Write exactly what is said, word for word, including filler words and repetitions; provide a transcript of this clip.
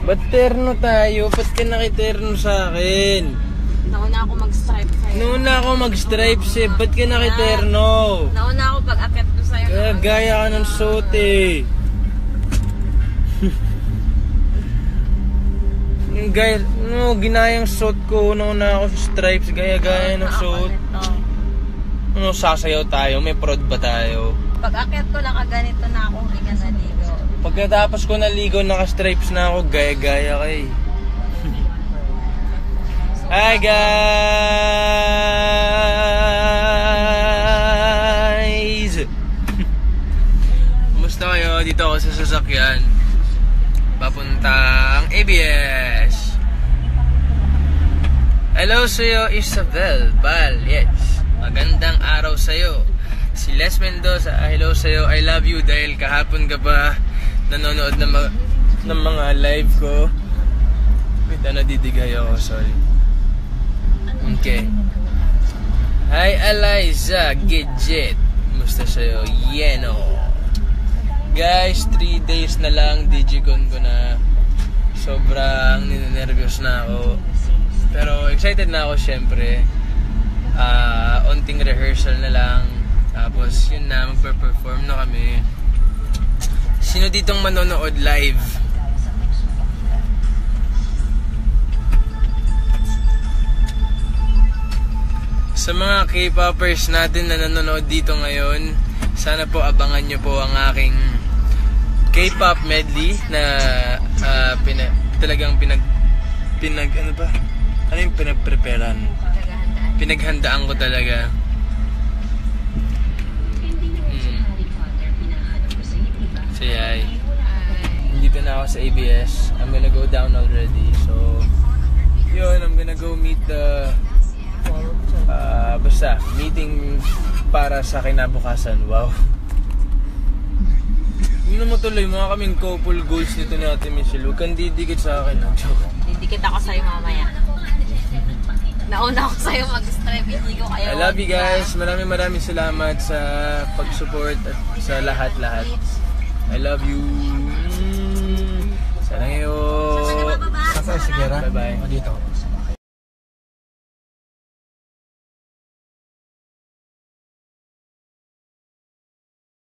Ba't terno tayo? Ba't ka nakiterno sa akin? Nauna ako mag-stripe sa'yo. Nauna ako mag-stripe eh. Ba't ka nakiterno? Nauna ako pag-akit ko sa'yo. Kaya gaya ka ng suot eh. Gaya, no, ginayang suot ko. Nauna ako sa stripes. Gaya-gaya ng suot. Ano, sasayaw tayo? May prod ba tayo? Pag-akit ko lang ganito na ako. Hindi ka naligo. Pagkatapos ko naligo, naka-stripes na ako. Gaya-gaya ka eh. Hi guys! Kumusta kayo? Dito ako sa sasakyan. Papuntang A B S. Hello sa'yo, Isabel Bal. Yes. Magandang araw sa'yo. Si Les Mendoza, hello sa'yo. I love you dahil kahapon ka pa nanonood ng, ma ng mga live ko. Wait, nadidigay ako. Sorry. Okay. Hi Eliza Gidget. Kumusta sa'yo? Yeno. Guys, three days na lang Digicon ko na. Sobrang ninenervyos na ako. Pero excited na ako syempre. Uh, onting rehearsal na lang. Tapos yun na, magpe-perform na kami. Sino ditong manonood live? Sa mga K-popers natin na nanonood dito ngayon, sana po abangan nyo po ang aking K-pop medley na uh, pina, talagang pinag pinag ano ba? Ano yung pinag-preparan? Pinaghandaan ko talaga. Hmm. So yeah, dito na ako sa A B S. I'm gonna go down already. So yun, I'm gonna go meet the Uh, basta, meeting para sa kinabukasan. Wow. Hindi mo tuloy, mga kaming couple goals nito ni Ate Michelle. Huwag kang didikit sa akin. Didikit ako sa'yo mamaya. Nauna ako sa'yo mag-stripe. Hindi ko kayo. I love you guys. Maraming maraming salamat sa pag-support at sa lahat-lahat. I love you. Sana ngayon. Saan sa Sigera? Bye-bye. O dito.